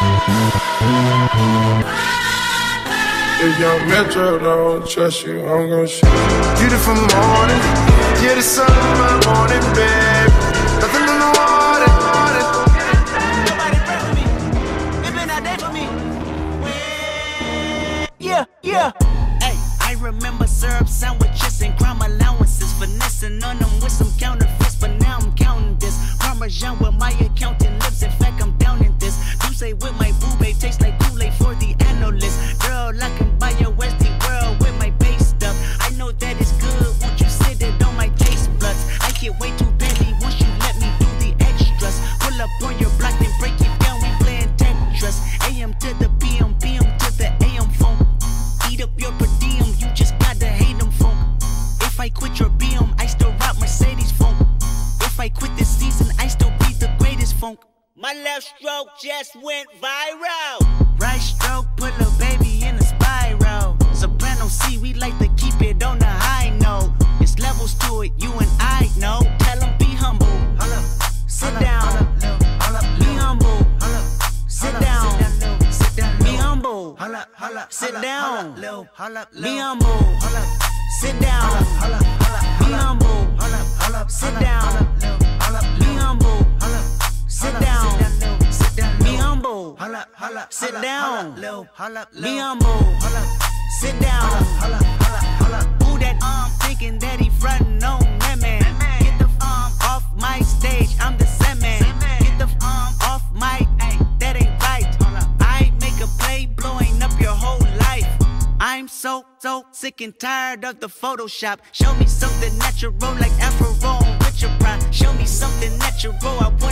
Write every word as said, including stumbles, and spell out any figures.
If young Metro don't trust you, I'm gon' shoot you. Beautiful morning, you're the sun of my morning, babe. Nothing in the water. Nobody pray for me. It been that day for me. Yeah, yeah. Hey, I remember syrup sandwiches and crime allowances, finessing on them with some counterfeits, but now I'm counting this. Parmesan where my accountant lives. In fact, I'm down in this. You say with my boo babe tastes like Kool-Aid for the analyst. Girl, I can buy your Westie world with my base stuff. I know that it's good. Won't you sit it on my taste buds? I get way too petty once you let me do the extras. Pull up on your block and break it down. We playing Tetris. A M to the P M, P M to the A M phone. Eat up your per diem. You just gotta hate them phone. If I quit your B M, I still rock Mercedes phone. If I quit this season, I still be the greatest funk. My left stroke just went viral. Right stroke put a baby in a spiral. Soprano C, we like to keep it on the high note. It's levels to it, you and I know. Tell them be humble. Sit down. Be humble. Sit down. Be humble. Sit down. Be humble. Sit down. Be humble. Sit down. Be humble. Sit down. Be humble. Sit down. Be humble. Sit down. Who that arm thinking that he frontin' on that man? Get the arm off my stage. I'm the Sandman. Get the arm off my. That ain't right. I make a play blowing up your whole life. I'm so, so sick and tired of the Photoshop. Show me something natural like Afro with your pride. Show me something natural. I want